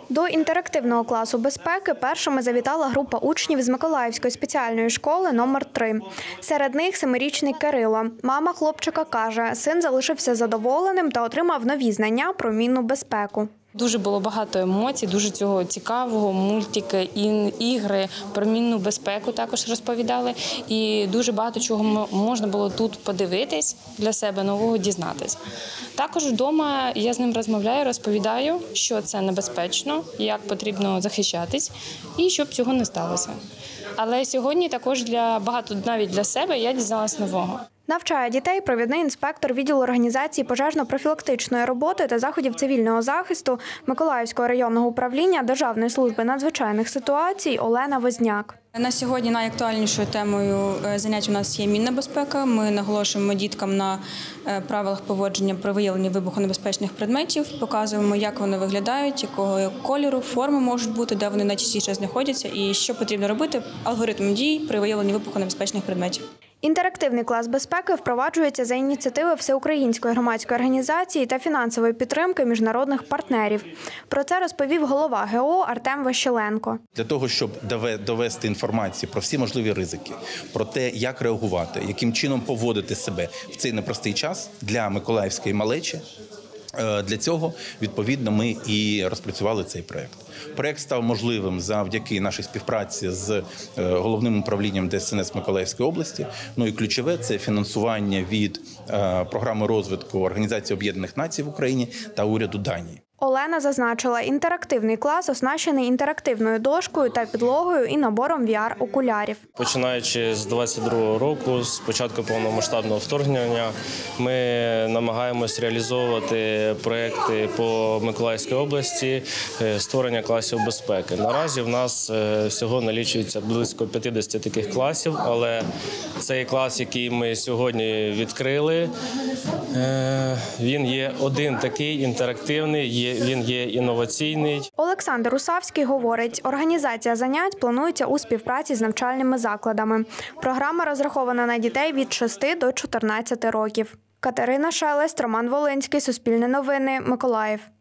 До інтерактивного класу безпеки першими завітала група учнів з Миколаївської спеціальної школи номер 3. Серед них 7-річний Кирило. Мама хлопчика каже, син залишився задоволеним та отримав нові знання про мінну безпеку. Дуже було багато емоцій, дуже цього цікавого, мультики, ігри, про мінну безпеку також розповідали. І дуже багато чого можна було тут подивитись, для себе нового дізнатись. Також вдома я з ним розмовляю, розповідаю, що це небезпечно, як потрібно захищатись і щоб цього не сталося. Але сьогодні також навіть для себе я дізналась нового. Навчає дітей провідний інспектор відділу організації пожежно-профілактичної роботи та заходів цивільного захисту Миколаївського районного управління Державної служби надзвичайних ситуацій Олена Возняк. На сьогодні найактуальнішою темою занять у нас є мінна безпека. Ми наголошуємо діткам на правилах поводження при виявленні вибухонебезпечних предметів, показуємо, як вони виглядають, якого кольору, форми можуть бути, де вони найчастіше знаходяться і що потрібно робити, алгоритм дій при виявленні вибухонебезпечних предметів. Інтерактивний клас безпеки впроваджується за ініціативи Всеукраїнської громадської організації та фінансової підтримки міжнародних партнерів. Про це розповів голова ГО Артем Ващеленко. Для того, щоб довести інформацію про всі можливі ризики, про те, як реагувати, яким чином поводити себе в цей непростий час для миколаївської малечі, для цього, відповідно, ми і розпрацювали цей проєкт. Проєкт став можливим завдяки нашій співпраці з Головним управлінням ДСНС Миколаївської області. Ну і ключове – це фінансування від програми розвитку Організації Об'єднаних Націй в Україні та уряду Данії. Олена зазначила, інтерактивний клас оснащений інтерактивною дошкою та підлогою і набором VR-окулярів. Починаючи з 22-го року, з початку повномасштабного вторгнення, ми намагаємось реалізовувати проекти по Миколаївській області, створення класів безпеки. Наразі в нас всього налічується близько 50 таких класів, але цей клас, який ми сьогодні відкрили, він є один такий інтерактивний, він є інноваційний. Олександр Русавський говорить, організація занять планується у співпраці з навчальними закладами. Програма розрахована на дітей від 6 до 14 років. Катерина Шелест, Роман Волинський, Суспільне новини, Миколаїв.